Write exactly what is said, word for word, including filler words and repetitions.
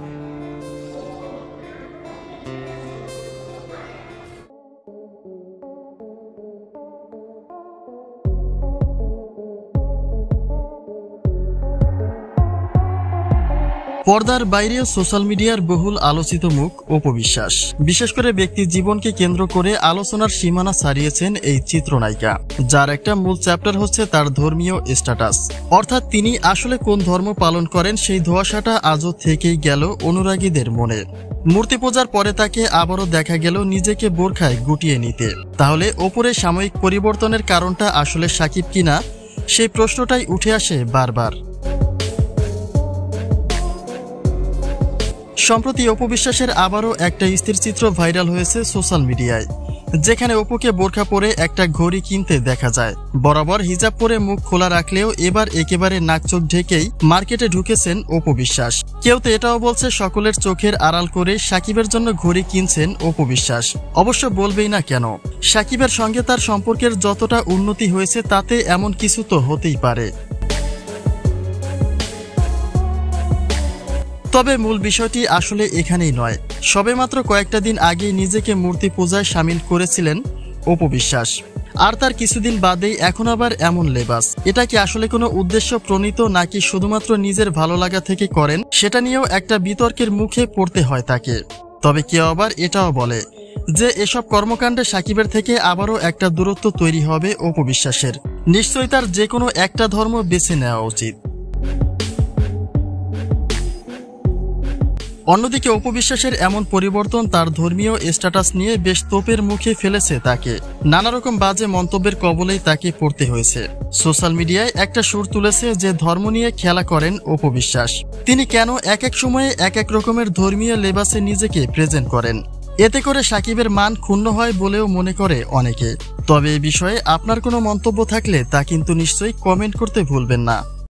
পর্দার বাইরেও সোশ্যাল মিডিয়ার বহুল আলোচিত মুখ অপু বিশ্বাস। বিশেষ করে ব্যক্তি জীবনকে কেন্দ্র করে আলোচনার সীমানা ছাড়িয়েছেন এই চিত্রনায়িকা, যার একটা মূল চ্যাপ্টার হচ্ছে তার ধর্মীয় স্ট্যাটাস। অর্থাৎ তিনি আসলে কোন ধর্ম পালন করেন সেই ধোঁয়াশাটা আজও থেকেই গেল অনুরাগীদের মনে। মূর্তি পূজার পরে তাকে আবারও দেখা গেল নিজেকে বোরখায় গুটিয়ে নিতে। তাহলে অপুর সাময়িক পরিবর্তনের কারণটা আসলে সাকিব কিনা, সেই প্রশ্নটাই উঠে আসে বারবার। সম্প্রতি অপু বিশ্বাসের আবারও একটা স্থিরচিত্র ভাইরাল হয়েছে সোশ্যাল মিডিয়ায়, যেখানে অপুকে বোরখা পরে একটা ঘড়ি কিনতে দেখা যায়। বরাবর হিজাব পরে মুখ খোলা রাখলেও এবার একেবারে নাক চোখ ঢেকেই মার্কেটে ঢুকেছেন অপু বিশ্বাস। কেউ তো এটাও বলছে সকলের চোখের আড়াল করে সাকিবের জন্য ঘড়ি কিনছেন অপু বিশ্বাস। অবশ্য বলবেই না কেন, সাকিবের সঙ্গে তার সম্পর্কের যতটা উন্নতি হয়েছে তাতে এমন কিছু তো হতেই পারে। তবে মূল বিষয়টি আসলে এখানেই নয়। সবেমাত্র কয়েকটা দিন আগে নিজেকে মূর্তি পূজায় সামিল করেছিলেন অপু বিশ্বাস, আর তার কিছুদিন বাদেই এখন আবার এমন লেবাস। এটা কি আসলে কোনো উদ্দেশ্য প্রণীত নাকি শুধুমাত্র নিজের ভালো লাগা থেকে করেন, সেটা নিয়েও একটা বিতর্কের মুখে পড়তে হয় তাকে। তবে কেউ আবার এটাও বলে যে এসব কর্মকাণ্ডে সাকিবের থেকে আবারও একটা দূরত্ব তৈরি হবে অপু বিশ্বাসের। নিশ্চয়ই তার যে কোনো একটা ধর্ম বেছে নেওয়া উচিত। অন্যদিকে অপু বিশ্বাসের এমন পরিবর্তন তার ধর্মীয় স্ট্যাটাস নিয়ে বেশ তোপের মুখে ফেলেছে তাকে। নানা রকম বাজে মন্তব্যের কবলেই তাকে পড়তে হয়েছে। সোশ্যাল মিডিয়ায় একটা সুর তুলেছে যে ধর্ম নিয়ে খেলা করেন অপু বিশ্বাস। তিনি কেন এক এক সময়ে এক এক রকমের ধর্মীয় লেবাসে নিজেকে প্রেজেন্ট করেন, এতে করে সাকিবের মান ক্ষুণ্ণ হয় বলেও মনে করে অনেকে। তবে এ বিষয়ে আপনার কোনো মন্তব্য থাকলে তা কিন্তু নিশ্চয়ই কমেন্ট করতে ভুলবেন না।